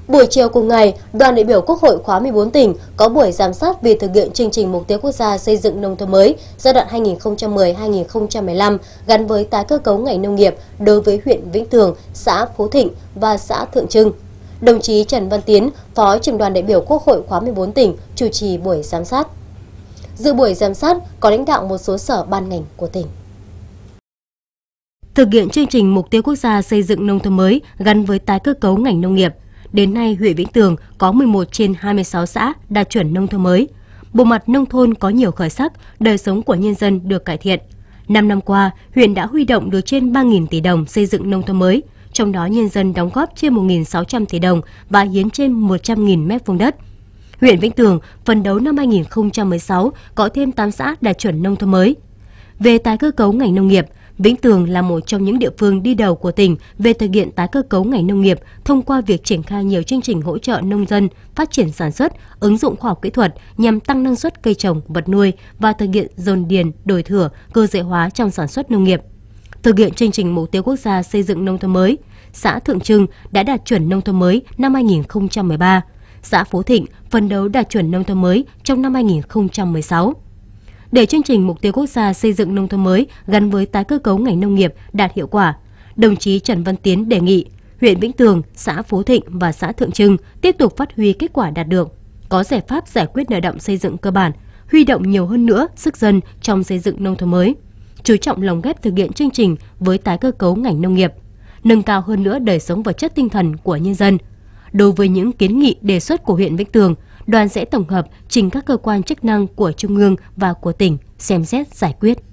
Buổi chiều cùng ngày, đoàn đại biểu Quốc hội khóa 14 tỉnh có buổi giám sát việc thực hiện chương trình mục tiêu quốc gia xây dựng nông thôn mới giai đoạn 2010-2015 gắn với tái cơ cấu ngành nông nghiệp đối với huyện Vĩnh Tường, xã Phú Thịnh và xã Thượng Trưng. Đồng chí Trần Văn Tiến, Phó trưởng đoàn đại biểu Quốc hội khóa 14 tỉnh chủ trì buổi giám sát. Dự buổi giám sát có lãnh đạo một số sở ban ngành của tỉnh. Thực hiện chương trình mục tiêu quốc gia xây dựng nông thôn mới gắn với tái cơ cấu ngành nông nghiệp. Đến nay, huyện Vĩnh Tường có 11 trên 26 xã đạt chuẩn nông thôn mới. Bộ mặt nông thôn có nhiều khởi sắc, đời sống của nhân dân được cải thiện. 5 năm qua, huyện đã huy động được trên 3.000 tỷ đồng xây dựng nông thôn mới, trong đó nhân dân đóng góp trên 1.600 tỷ đồng và hiến trên 100.000 mét vuông đất. Huyện Vĩnh Tường phấn đấu năm 2016 có thêm 8 xã đạt chuẩn nông thôn mới. Về tái cơ cấu ngành nông nghiệp, Vĩnh Tường là một trong những địa phương đi đầu của tỉnh về thực hiện tái cơ cấu ngành nông nghiệp thông qua việc triển khai nhiều chương trình hỗ trợ nông dân phát triển sản xuất, ứng dụng khoa học kỹ thuật nhằm tăng năng suất cây trồng, vật nuôi và thực hiện dồn điền, đổi thửa, cơ giới hóa trong sản xuất nông nghiệp. Thực hiện chương trình mục tiêu quốc gia xây dựng nông thôn mới, xã Thượng Trưng đã đạt chuẩn nông thôn mới năm 2013, xã Phú Thịnh phấn đấu đạt chuẩn nông thôn mới trong năm 2016. Để chương trình mục tiêu quốc gia xây dựng nông thôn mới gắn với tái cơ cấu ngành nông nghiệp đạt hiệu quả, đồng chí Trần Văn Tiến đề nghị huyện Vĩnh Tường, xã Phú Thịnh và xã Thượng Trưng tiếp tục phát huy kết quả đạt được, có giải pháp giải quyết nợ động xây dựng cơ bản, huy động nhiều hơn nữa sức dân trong xây dựng nông thôn mới, chú trọng lồng ghép thực hiện chương trình với tái cơ cấu ngành nông nghiệp, nâng cao hơn nữa đời sống vật chất tinh thần của nhân dân. Đối với những kiến nghị đề xuất của huyện Vĩnh Tường, đoàn sẽ tổng hợp trình các cơ quan chức năng của Trung ương và của tỉnh xem xét giải quyết.